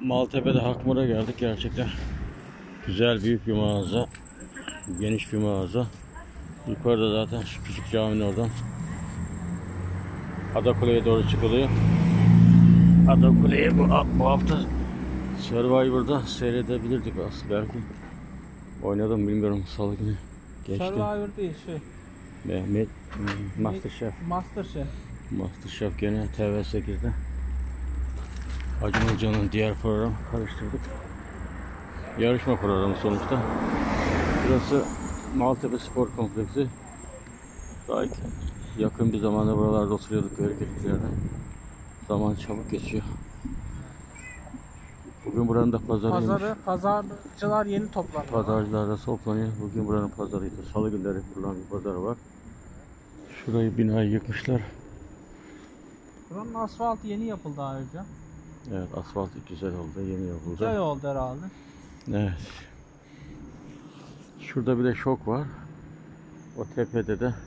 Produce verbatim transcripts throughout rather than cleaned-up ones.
Maltepe'de Hakmar'a geldik gerçekten. Güzel, büyük bir mağaza. Geniş bir mağaza. Yukarıda zaten şu küçük caminin oradan Adakule'ye doğru çıkılıyor. Adakule'yi bu, bu hafta Survivor'da seyredebilirdik aslında belki. Oynadım bilmiyorum, salı günü geçti. Survivor değil şey. Mehmet Masterchef. Masterchef. Masterchef gene T V sekizde. Acun Hoca'nın diğer programı karıştırdık. Yarışma programı sonuçta. Burası Maltepe Spor Kompleksi. Daha yakın bir zamanda buralarda oturuyorduk Köyükeliklerde. Zaman çabuk geçiyor. Bugün buranın da pazarıymış. Pazarı, pazarcılar yeni toplanıyor. Pazarcılar da toplanıyor. Bugün buranın pazarıydı. Salı günleri kurulan bir pazar var. Şurayı, binayı yıkmışlar. Buranın asfaltı yeni yapıldı ayrıca. Evet, asfalt güzel oldu, yeni yapıldı. Güzel oldu herhalde. Evet. Şurada bir de şok var. O tepede de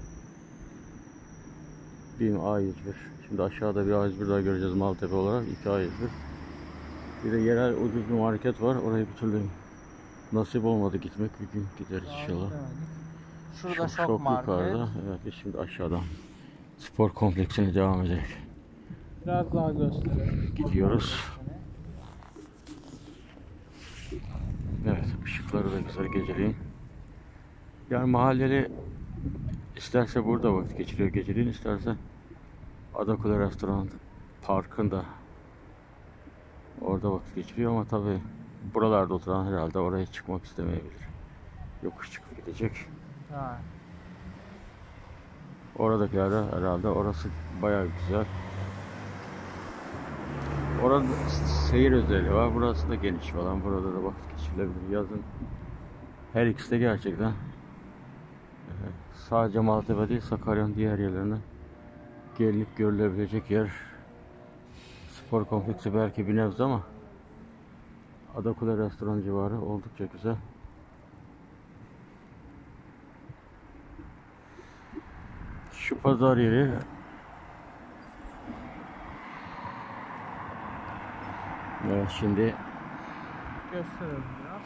BİM A yüz bir. Şimdi aşağıda bir A yüz bir daha göreceğiz Maltepe olarak. iki A yüz bir. Bir de yerel ucuz bir market var. Oraya bir türlü nasip olmadı gitmek. Bir gün gideriz inşallah. Şurada şok, şok, şok market. yukarıda. Evet, biz şimdi aşağıdan spor kompleksine devam edelim. Biraz daha gösterelim. Gidiyoruz. Evet, ışıkları da güzel geceleyin. Yani mahalleli isterse burada vakit geçiriyor geceleyin, isterse Adakule Restoran Parkı'nda orada vakit geçiriyor ama tabi buralarda oturan herhalde oraya çıkmak istemeyebilir. Yokuş çıkıp gidecek. Ha. Oradakiler herhalde orası bayağı güzel. Orada seyir özelliği var. Burası da geniş falan. Burada da vakit geçirilebilir. Yazın her ikisi de gerçekten sadece Maltepe değil, Sakarya'nın diğer yerlerine gelinip görülebilecek yer. Spor kompleksi belki bir nebze ama Adakule Restoran civarı oldukça güzel. Şu pazar yeri evet, şimdi Gösterelim biraz.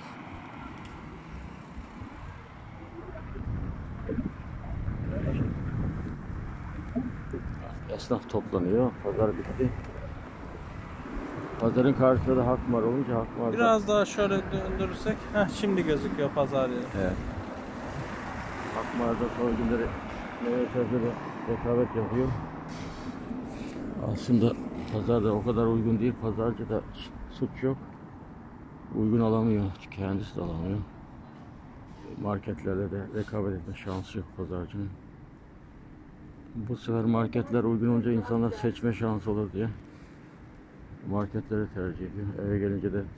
esnaf toplanıyor. Pazar bitti. Pazarın karşısında da Hakmar olunca Hakmar'da... Biraz daha şöyle döndürürsek. Heh, şimdi gözüküyor pazar yeri. Evet. Hakmar'da son günleri meyve sebze de rekabet yapıyor. Aslında pazarda o kadar uygun değil. Pazarcı da suç yok. Uygun alamıyor. Kendisi de alamıyor. Marketlerle de rekabet etme şansı yok pazarcının. Bu sefer marketler uygun olunca insanlar seçme şansı olur diye marketleri tercih ediyor. Eve gelince de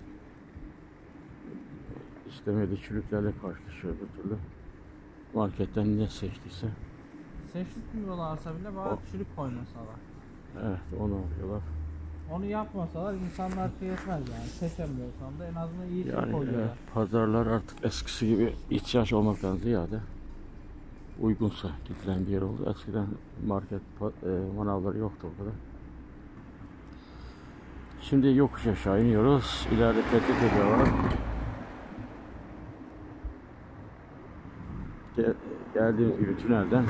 istemediği çürüklerle karşılaşıyor bir türlü. Marketten ne seçtiyse. Seçmiyorlarsa bile bari çürük koymasalar. Evet, onu alıyorlar. Onu yapmasalar insanlar şey etmez yani. Seçemiyorsan da en azından iyi şey Yani koyuyorlar. evet, pazarlar artık eskisi gibi ihtiyaç olmaktan ziyade uygunsa gidilen bir yer oldu. Eskiden market e, manavları yoktu o kadar. Şimdi yokuş aşağı iniyoruz. İleride Fethiye'de var. Gel, geldiğimiz gibi tünelden.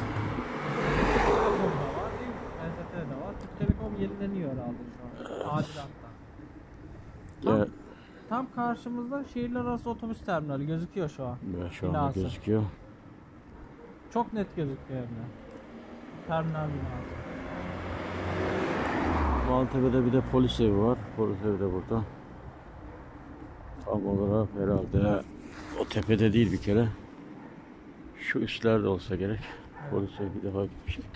N Z T'de de var. Türk Telekom yenileniyor herhalde şu an. Adilat'ta. Tam, Gel, tam karşımızda şehirler arası otobüs terminali gözüküyor şu an. şu anda Binası. gözüküyor. Çok net gözüküyor hem de. Terminal binası. Maltepe'de bir de polis evi var. Polis evi de burada. Tam olarak herhalde o tepede değil bir kere. Şu üstlerde olsa gerek. Polis evi bir defa gitmiştik.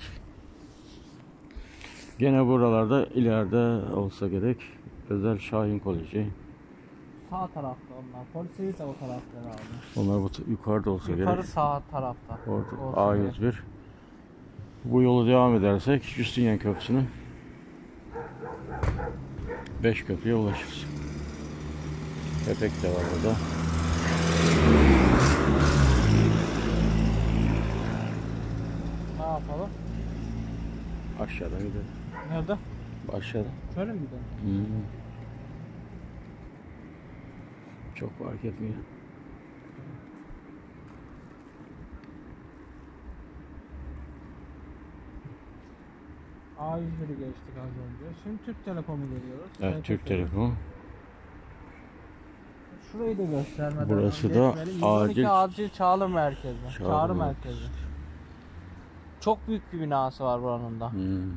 Gene buralarda ileride olsa gerek. Özel Şahin Koleji. Sağ tarafta onlar. Polis evi de o tarafta herhalde. Onlar bu yukarıda olsa Yukarı gerek. sağ tarafta. Orada A yüz bir. Bu yolu devam edersek Justinian Köprüsü'nü beş köprüye ulaşırız. Pepek de var burada. Ne yapalım? Aşağıdan gidelim. Nerede? Aşağıda. Şöyle mi gidelim? Hmm. Çok fark etmiyor. A yüz biri geçtik az önce. Şimdi Türk Telekom'u geliyoruz. Evet, T T Türk T. Telekom. Şurayı da göstermeden Burası da geçmeyelim. yüz on iki acil- acil çağrı merkezi. Çağrı Çağrı, merkezi. merkezi. Çok büyük bir binası var buranın da. Hmm.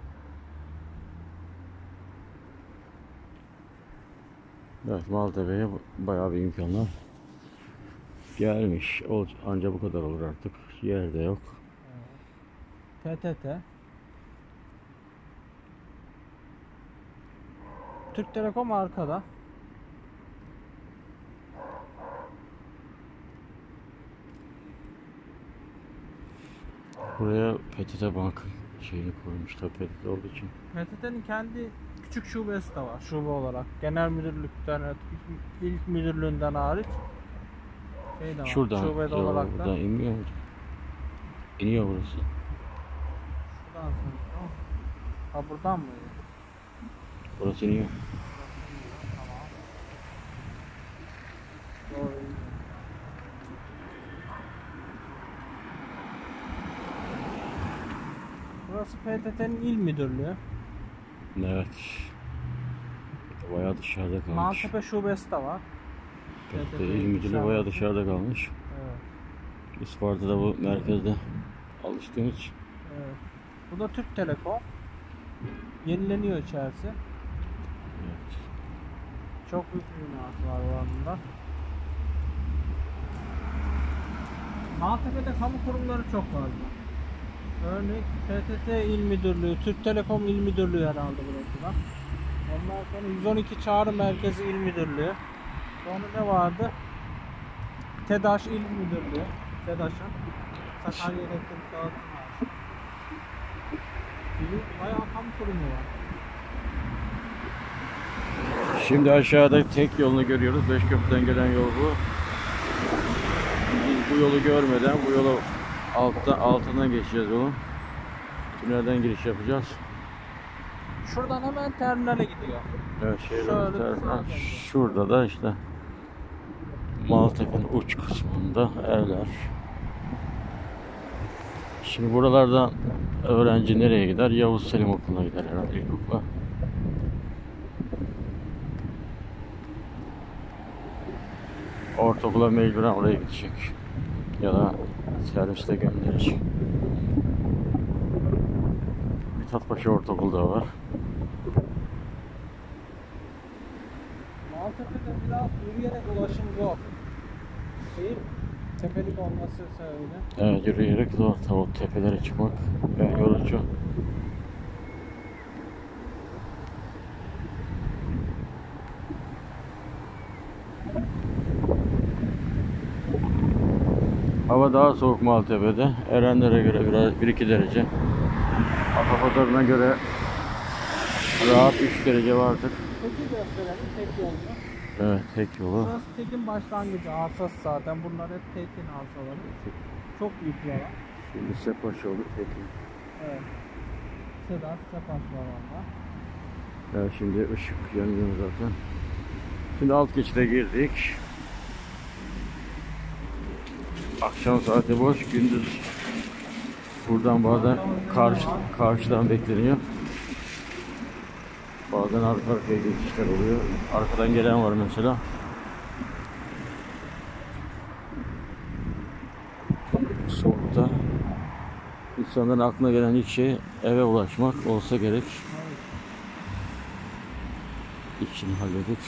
Evet, Maltepe'ye bayağı bir imkanlar gelmiş. Ol- Anca bu kadar olur artık. Yerde yok. T T T. Türk Telekom arkada. Buraya P T T Bank şeyini koymuşlar, P T T olduğu için. P T T'nin kendi küçük şubesi de var şube olarak. Genel müdürlükten, ilk müdürlüğünden hariç şey de var. Şuradan, Şubede yo, olarak da. buradan inmiyor mu? İniyor burası. Şuradan sonra. Ha buradan mı? Burası iniyor. Tamam. Doğru. Burası P T T'nin il müdürlüğü. Evet. Bayağı dışarıda kalmış. Maltepe şubesi de var. P T T İl Müdürlüğü bayağı dışarıda kalmış. Evet. Isparta'da bu merkezde alıştığımız için. Evet. Bu da Türk Telekom. Yenileniyor içerisi. Evet. Çok büyük bir binası var buranın da. Maltepe'de kamu kurumları çok fazla. Örnek P T T İl Müdürlüğü, Türk Telekom İl Müdürlüğü herhalde burası da. Ondan sonra yüz on iki Çağrı Merkezi İl Müdürlüğü. Sonra ne vardı? TEDAŞ İl Müdürlüğü. TEDAŞ'ın Sakarya Elektrik Dağıtım var. Bayağı kamu kurumu var. Şimdi aşağıda tek yolunu görüyoruz. Beşköprü'den gelen yol bu. Biz bu yolu görmeden bu yolu altta, altından geçeceğiz yolun. Tünelden giriş yapacağız. Şuradan hemen terminale gidiyor. Evet, şehir Şöyle tarafından. bir sağa Şurada da işte Maltepe'nin uç kısmında evler. Şimdi buralardan öğrenci nereye gider? Yavuz Selim Okulu'na gider herhalde, ilkokula. Ortaokula mecburen oraya gidecek. Ya da serviste gönderecek. Mithatpaşa Ortaokulu da var. Maltepe'de biraz yürüyerek ulaşım zor. Değil mi? Tepelik olması sebebiyle. Evet, yürüyerek zor. Tabii o tepelere çıkmak yani yorucu. Hava daha soğuk Maltepe'de. Erenler'e göre biraz bir iki derece. Akafatlarına göre rahat üç derece vardır. Peki gösterelim tek yolunu. Evet, tek yolu. Burası tekin başlangıcı, arsası zaten. Bunlar hep tekin arsaları. Çok büyük bir alan. Şimdi Sepaş oldu Tekin. Evet. Sedat, Sepaş var orada. Evet, şimdi ışık yanıyor zaten. Şimdi alt geçide girdik. Akşam saati boş, gündüz buradan bazen karşı, karşıdan bekleniyor. Bazen arka arkaya geçişler oluyor. Arkadan gelen var mesela. Soğukta insanların aklına gelen ilk şey eve ulaşmak olsa gerek. İşini halledip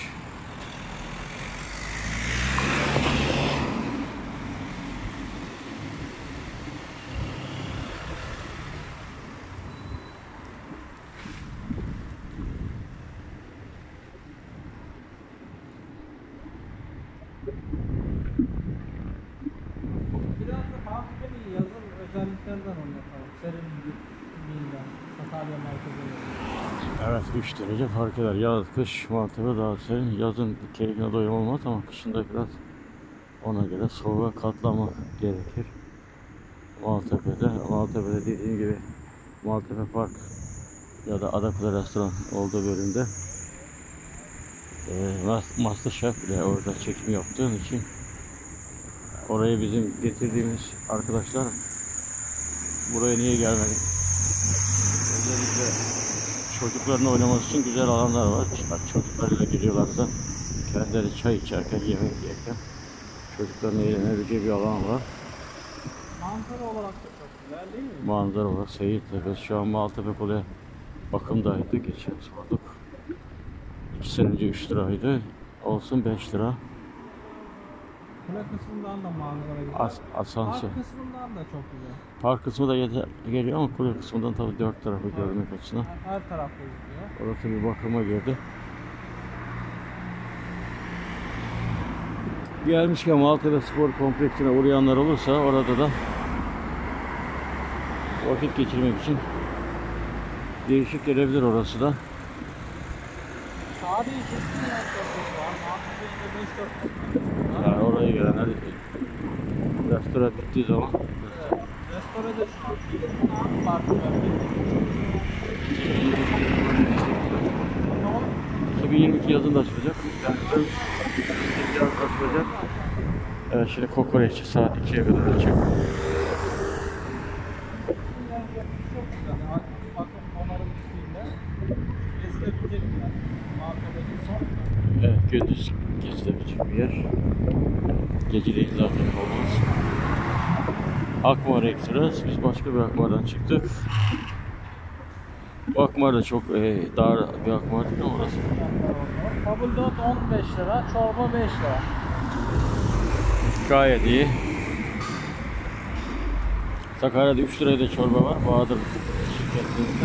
Biraz da Maltepe'nin yazın özelliklerinden anlatalım. Serinliğinden, Sakarya merkezine. evet, üç derece fark eder. Yaz, kış Maltepe daha serin. Yazın keyfine doyum olmaz ama kışında biraz ona göre soğuğa katlanmak gerekir. Maltepe'de, Maltepe'de dediğim gibi Maltepe Park ya da Adakule Restoran olduğu bölümde e, Masterchef bile orada çekim yaptığın için oraya bizim getirdiğimiz arkadaşlar buraya niye gelmedi? Özellikle çocukların oynaması için güzel alanlar var. Bak, çocuklarıyla geliyorlarsa kendileri çay içerken, yemek yerken çocukların eğlenebileceği bir alan var. Manzara olarak da çok güzel değil mi? Manzara olarak Seyittepe. Şu an Maltepe Kule bakımdaydı. Geçen sorduk. iki sene önce üç liraydı. Olsun beş lira. Kule kısmından da manzara güzel. As asansör. Park kısmından da çok güzel. Park kısmı da yeter, geliyor ama kule kısmından tabii dört tarafı evet. Görmek açısından. Her taraf gözüküyor. Orası bir bakıma girdi. Gelmişken Maltepe Spor Kompleksine uğrayanlar olursa orada da vakit geçirmek için değişik gelebilir orası da. Sadece kesin yer köprüsü var. Maltepe'de beş dört Yani oraya gelenler restoran bittiği zaman evet. Restorada şu an farklı iki bin yirmi iki yazında açılacak. Yani yazında açılacak. Evet, şimdi kokoreç saat ikiye kadar açık. Evet, gündüz gezilebilecek bir yer. Geceleyin zaten olmaz. Akmar Express. Biz başka bir Akmar'dan çıktık. Bu Akmar da çok e, dar bir Akmar değil mi orası? Tabldot on beş lira, çorba beş lira. Gayet iyi. Sakarya'da üç liraya da çorba var. Bahadır şirketimizde.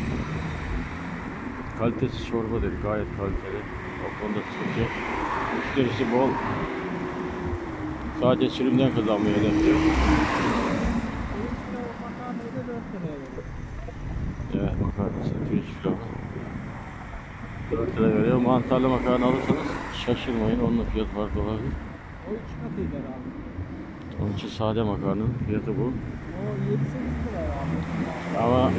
Kalitesiz çorba değil. Gayet kaliteli. O konuda sıkıntı yok. Müşterisi bol. Sadece sürümden kazanmayı hedefliyor. Evet, makarnası pirinç pilavı dört lira veriyor. Mantarlı makarna alırsanız şaşırmayın. Onun fiyatı farklı olabilir. O üç katıydı herhalde. Onun için sade makarnanın fiyatı bu. O yedi sekiz lira herhalde. Ama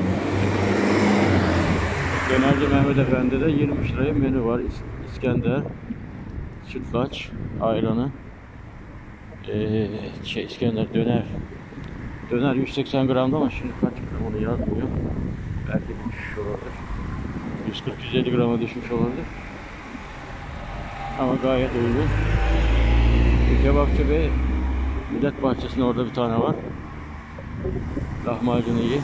Dönerci Mehmet Efendi'de yirmi üç liraya menü var. İskender, sütlaç, ayranı, ee, şey, İskender döner. Döner yüz seksen gramda ama şimdi kaç gram onu yazmıyor. Belki düşmüş olabilir. yüz kırk yüz elli grama düşmüş olabilir. Ama gayet uygun. Kebapçı Bey, Millet Bahçesi'nin orada bir tane var. Lahmacun iyi.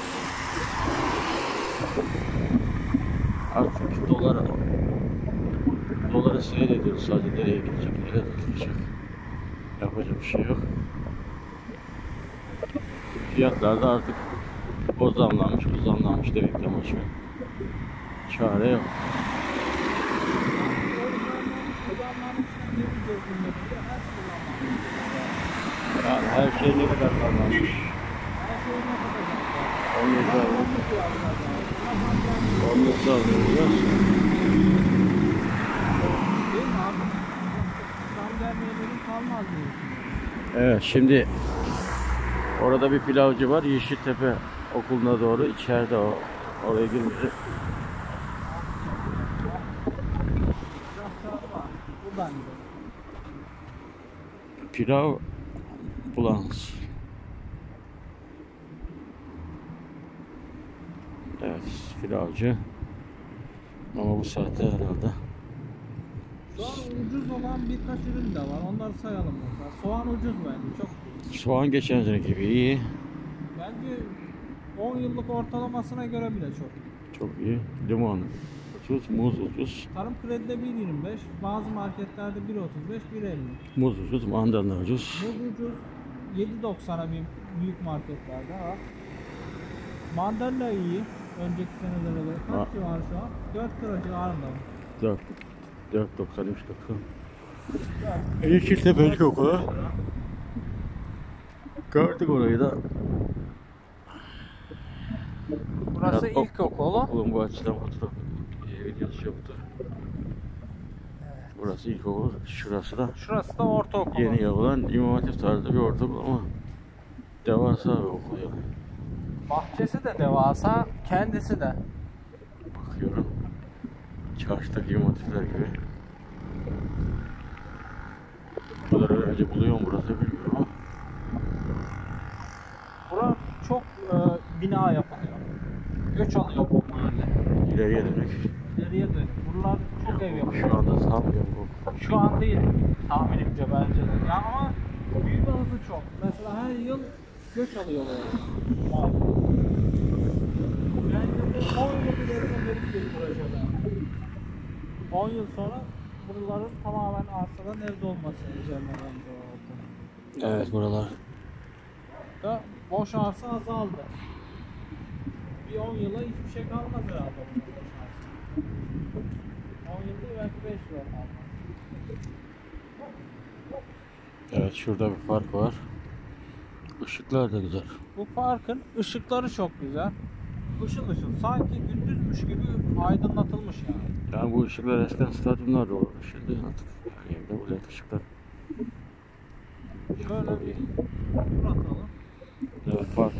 Artık dolar doları seyrediyoruz, sadece nereye gidecek, nereye tutulacak. Yapacak bir şey yok. Fiyatlar da artık o zamlanmış, bu zamlanmış demekten başka çare yok. Yani her şey ne kadar zamlanmış. Onu da onu da alıyoruz. Evet, şimdi orada bir pilavcı var. Yeşiltepe okuluna doğru içeride o. Oraya girmeyecek. Pilav Bulans. Evet, pilavcı. Ama bu saatte herhalde. Şu an ucuz olan birkaç ürün de var. Onları sayalım mesela. Soğan ucuz bence. Çok ucuz. Soğan geçen sene gibi iyi. Bence on yıllık ortalamasına göre bile çok. Çok iyi. Limon ucuz, muz ucuz. Tarım kredide bir yirmi beş, bazı marketlerde bir otuz beş, bir elli. Muz ucuz, mandalina ucuz. Muz ucuz, yedi doksana bir büyük marketlerde var. Mandalina iyi. Önceki senelere göre. Kaç civarı şu an? dört lira civarında mı? dört, dört doksan, üç doksan. Yeşiltepe okulu. Gördük orayı da. Burası Ya, ilkokulu. Okulun bu açıdan fotoğraf videosu yoktu. Burası ilkokul, şurası da Şurası da ortaokul. yeni yapılan İmam Hatip tarzı bir ortaokul ama devasa bir okul yani. Bahçesi de devasa, kendisi de. Bakıyorum. Çarşıdaki İmam Hatipler gibi. Bu kadar öğrenci buluyor mu burası bilmiyorum ama. Bura çok e, bina yapılıyor. Göç alıyor bu mahalle. İleriye dönük. İleriye dönük. Buralar çok ev yapıyor. Şu anda sanmıyorum bu. Şu an değil tahminimce bence de. Ya ama büyüme hızı çok. Mesela her yıl göç alıyor böyle. Mahalle. Bence bu on yıl ileride verip bir projede. on yıl sonra buraların tamamen arsadan evde olması üzerine bence oldu. Evet buralar. Da boş arsa azaldı. Bir on yıla hiçbir şey kalmaz herhalde bunun boş arsa. on yılda belki beş yıl kalmaz. Evet şurada bir park var. Işıklar da güzel. Bu parkın ışıkları çok güzel. Işıl ışıl. Sanki gündüzmüş gibi aydınlatılmış yani. Yani bu ışıklar eskiden stadyumlarda olurdu. Şimdi artık her yerde bu led ışıklar. Şöyle bir tur atalım. Evet park.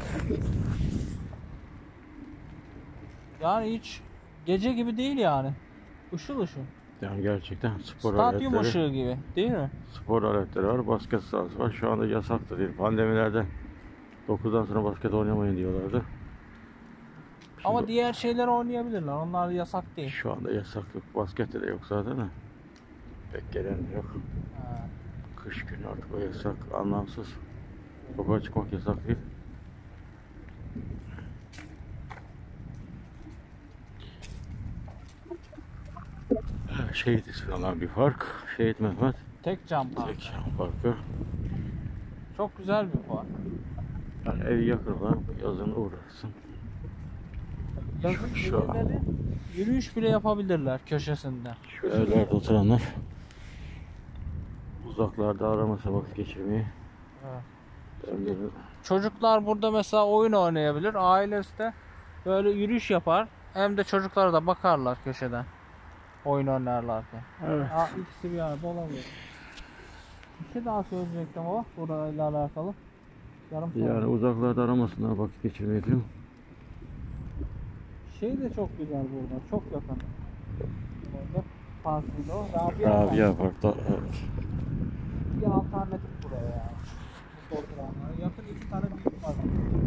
Yani hiç gece gibi değil yani. Işıl ışıl. Yani gerçekten spor Stadyum aletleri. ışığı gibi değil mi? Spor aletleri var. Basket sahası var. Şu anda yasaktı değil. Pandemilerde dokuzdan sonra basket oynamayın diyorlardı. Ama Şimdi diğer şeyler oynayabilirler. Onlar yasak değil. şu anda yasak yok. Baskette de yok zaten de. Pek gelen de yok. Ha. Kış günü artık o yasak. Anlamsız. Sokağa çıkmak yasak değil. Şehit ismi olan bir park. Şehit Mehmet. Tek cam park. Tek parkı. Çok güzel bir park. Yani evi yakın olan yazın uğrarsın. Yazın Şu an. birileri yürüyüş bile yapabilirler köşesinde. Şu evlerde oturanlar uzaklarda aramasa vakit geçirmeyi. Evet. Çocuklar burada mesela oyun oynayabilir. Ailesi de böyle yürüyüş yapar. Hem de çocuklara da bakarlar köşeden. Oyun oynarlarken. Evet. Aa, ikisi bir arada olabilir. Bir şey daha söyleyecektim ama burayla alakalı. Yarım Yani sonra. uzaklarda aramasınlar vakit geçirmeyi diyor. Şey de çok güzel burada. Çok yakın. Orada parkıydı o. Rabia, Rabia Park'ta evet. Bir alternatif buraya yani. Burada oturanlara. Yakın iki tane büyük park.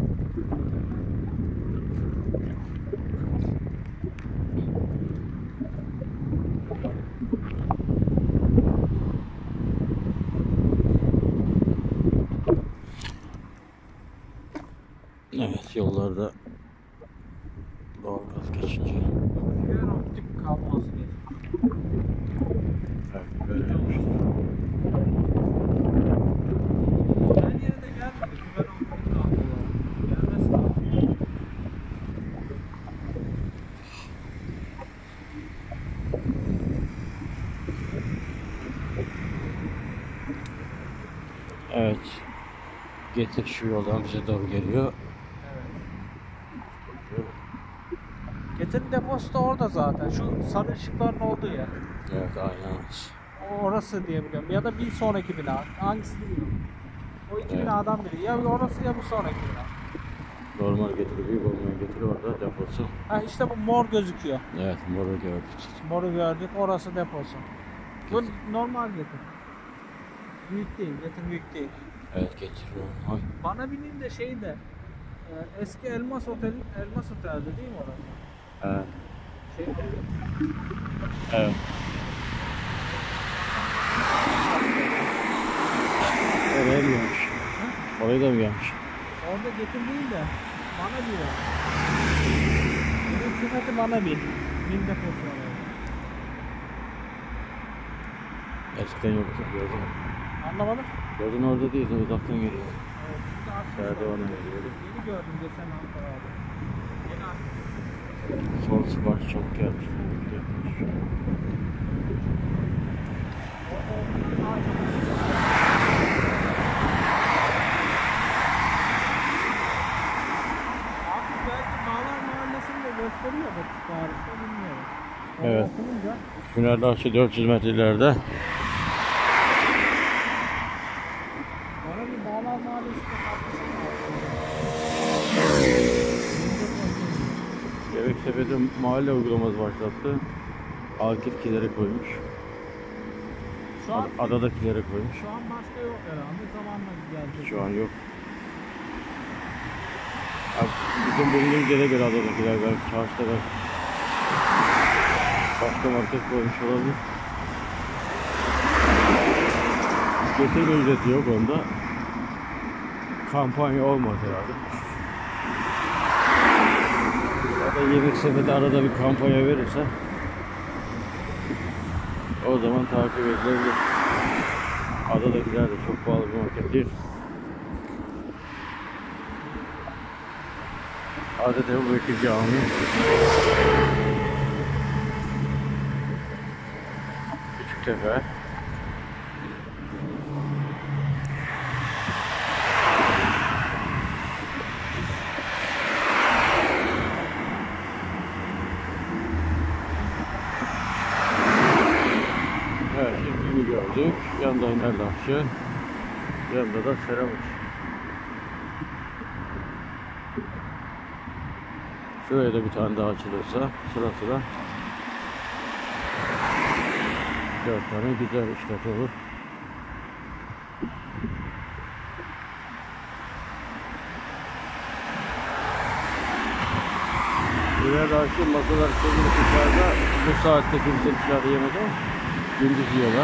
Evet yollarda doğalgaz geçince. Fiber optik kalması gerekiyor. Evet böyle yapmışlar. Her yere de gelmedi. Fiber optik kablolar. Gelmesi lazım. Evet. Getir şu yoldan bize doğru geliyor. Evet. Getir deposu da orada zaten. Şu sarı ışıkların olduğu yer. Evet aynen. Orası diye biliyorum. Ya da bir sonraki bina. Hangisi bilmiyorum. O iki Evet. binadan biri. Ya orası ya bir sonraki bina. Normal getiri, büyük olmayan getiri orada deposu. Ha işte bu mor gözüküyor. Evet moru gördük. Moru gördük. Orası deposu. Bu normal getir. Büyük değil. Getir büyük değil. Evet getir normal. Bana bineyim de şey de e, eski Elmas Otel, Elmas Otel'de değil mi orası? Evet. Şeyde, Evet. Oraya mı gelmiş? Oraya da mı gelmiş? orada getir değil de bana diyor. Benim sıfatı bana bin. Bin deposu var orada. Eskiden yoktu gördüm. Anlamadım. Gördün orada değil, uzaktan geliyor. Evet, şimdi aslında Erdoğan'a geliyordu. yeni gördüm geçen hafta abi. Yeni açtım. Son sipariş çok gelmiş. Orada olduğundan daha çok. Abi belki Bağlar Mahallesi'nde gösteriyor da siparişte bilmiyorum. Orada Evet. okununca Fenerbahçe dört yüz metre ileride. bana bir Bağlar Mahallesi'nde tartışma Gebektepe'de mahalle uygulaması başlattı. Akif kileri koymuş. Şu an, Ad- Adadakileri koymuş. şu an başka yok herhalde. Zamanla gelecek. Şu an yok. Abi, bizim bulunduğumuz yere göre adadakiler belki çarşıda belki başka market koymuş olabilir. Getirme ücreti yok onda. Kampanya olmaz herhalde. Ya da yemek sepeti arada bir kampanya verirse o zaman takip edilebilir. Adadakiler de çok pahalı bir market değil. Hazreti Ebu Bekir Camii. Küçüktepe. Evet, şimdi gördük. Yanında Erdakçı. Yanında da Seramik. Şuraya da bir tane daha açılırsa sıra sıra dört tane güzel işlet olur. Birer akşam masalar kurulup dışarıda, bu saatte kimse dışarıda yemez ama gündüz yiyorlar.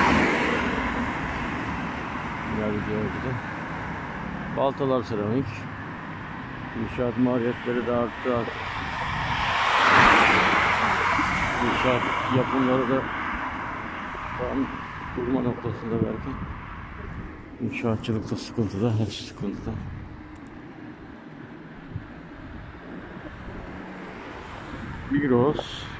Güzel bir baltalar seramik. İnşaat maliyetleri de arttı artık. İnşaat yapımları da şu an durma noktasında belki. İnşaatçılıkta sıkıntıda, hepsi sıkıntıda. Migros.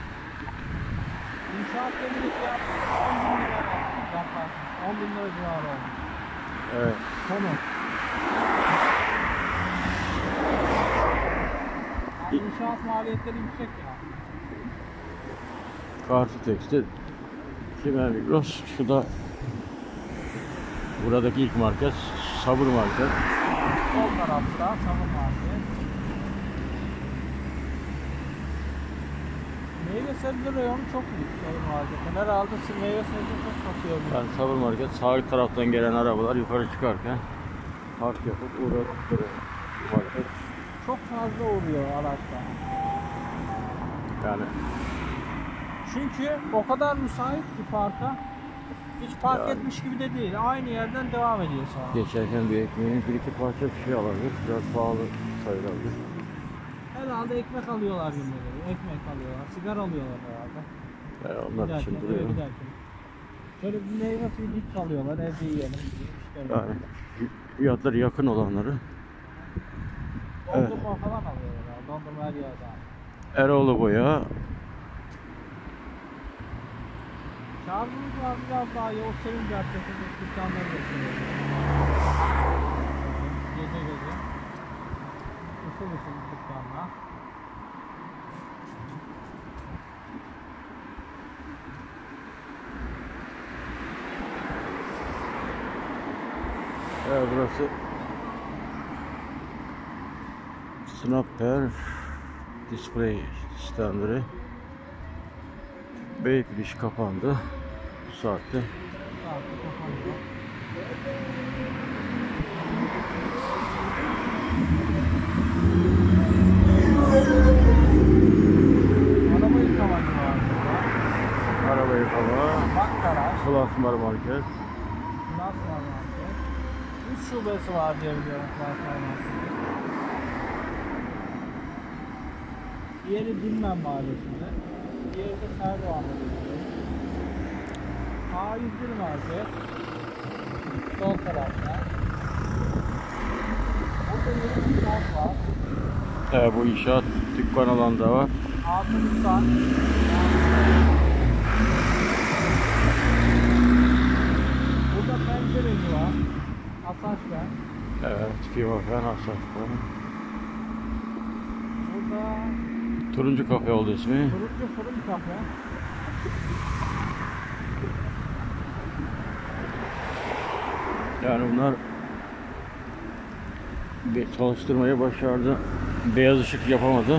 İnşaat demirlik yaptık. on bin lira civarı olmuş. Evet. Tonu. Yani inşaat maliyetleri yüksek ya. Kartı tekstil. Kimer Migros. Şu da buradaki ilk market. Sabır market. Sol tarafta sabır market. Meyve sebze reyonu çok büyük sabır marketin. Herhalde meyve sebze çok satıyor. Yani sabır market sağ taraftan gelen arabalar yukarı çıkarken park yapıp uğradıkları market. Çok fazla uğruyor araçlar. Yani Çünkü o kadar müsait ki parka. Hiç park Yani. etmiş gibi de değil. Aynı yerden devam ediyor sonra. geçerken bir ekmeğin bir iki parça bir şey alabilir. Biraz pahalı sayılabilir. Herhalde ekmek alıyorlar günleri. Ekmek alıyorlar. Sigara alıyorlar herhalde. Yani onlar Giderken, için eve duruyor. giderken. Şöyle bir meyve suyu cips alıyorlar. Evde yiyelim. İşte Yani fiyatları yakın olanları. dondurma falan alıyorlar. Dondurma her yerde. Eroğlu Boya. Şarjımız var biraz daha iyi. O Selim Caddesi'nde dükkanları gösteriyor. Gece gece. Işıl ışıl dükkanlar. Evet, burası Snapper Display standları. Beypiliş kapandı bu saatte. Saatte kapanıyor. Araba yıkamacı var burada. Araba yıkama, Bak garaj. Plasmar Market. Plasma market. Üç şubesi var diye biliyorum Plasma market. Diğeri Dinmen Mahallesi'nde. Diğeri de Serdoğan'da geçiyor. A yüz bir market. Sol tarafta. Burada yeni bir inşaat var. Evet, bu inşaat dükkan alanda var. Altı dükkan. Burada pencereci var. Asaçlar. Evet, firma falan hasat. Burada Turuncu kafe oldu ismi. turuncu fırın kafe. Yani bunlar bir çalıştırmayı başardı. Beyaz ışık yapamadı.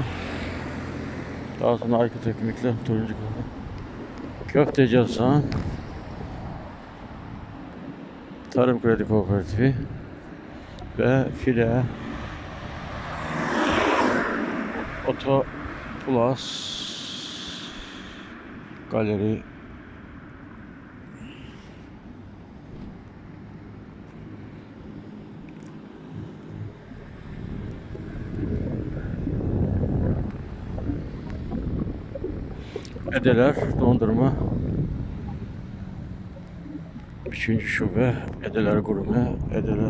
Daha sonra Aykut Ekmek'le turuncu kafe. Köfteci Hasan. Tarım Kredi Kooperatifi ve File Oto Plus Galeri. Edeler Dondurma. Üçüncü şube Edeler Gurme. Edeler.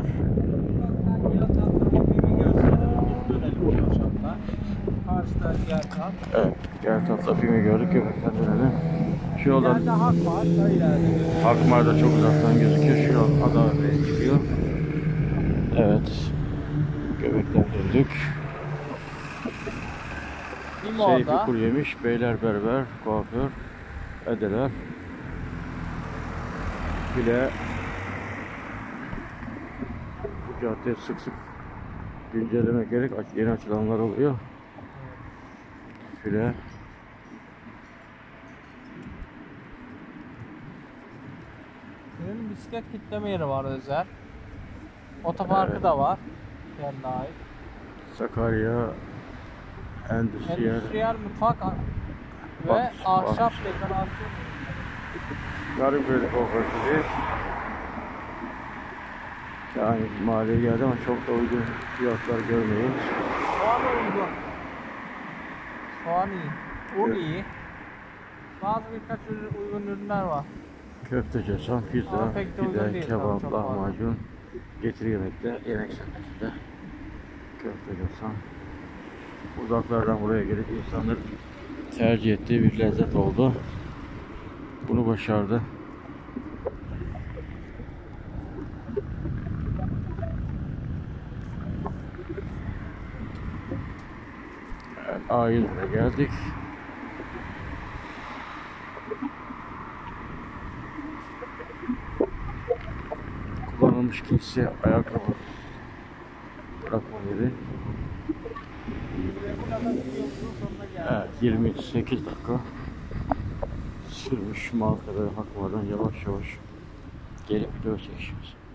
Karşıda diğer kat. Evet, diğer tarafta BİM'i gördük. Göbekten dönelim. Şu yoldan İleride hak var. Da ileride. Hakmar da çok uzaktan gözüküyor. Şu yol Ada Bey çıkıyor. Evet. Göbekten döndük. Seyfi Limo'da. Kuru Yemiş, Beyler Berber, Kuaför, Edeler. Bile bu cadde sık sık güncelleme gerek. Yeni açılanlar oluyor. File. Senin bisiklet kitleme yeri var özel. Otoparkı Evet. da var. Kendine ait. Sakarya Endüstriyel Endüstriyel mutfak a- ve Bak, ahşap bak. dekorasyon. Tarım Kredi Kooperatifi. Yani mahalleye geldi ama çok da uygun fiyatlar görmüyoruz. Soğan uygun. Soğan iyi. Un Evet. iyi. Bazı birkaç ürün- uygun ürünler var. Köfte, cesam, pizza, Ama pek de uygun pide, değil, kebap, tabii çok lahmacun, getir yemekte, yemek sepetinde. Köfte, cesam. Uzaklardan buraya gelip insanların tercih ettiği bir lezzet oldu. Bunu başardı. Evet, A yüzüne geldik. Kullanılmış giysi, ayakkabı bırakma yeri. Evet, yirmi sekiz dakika sürmüş Maltepe Hakmar'dan yavaş yavaş gelip video çekişimiz.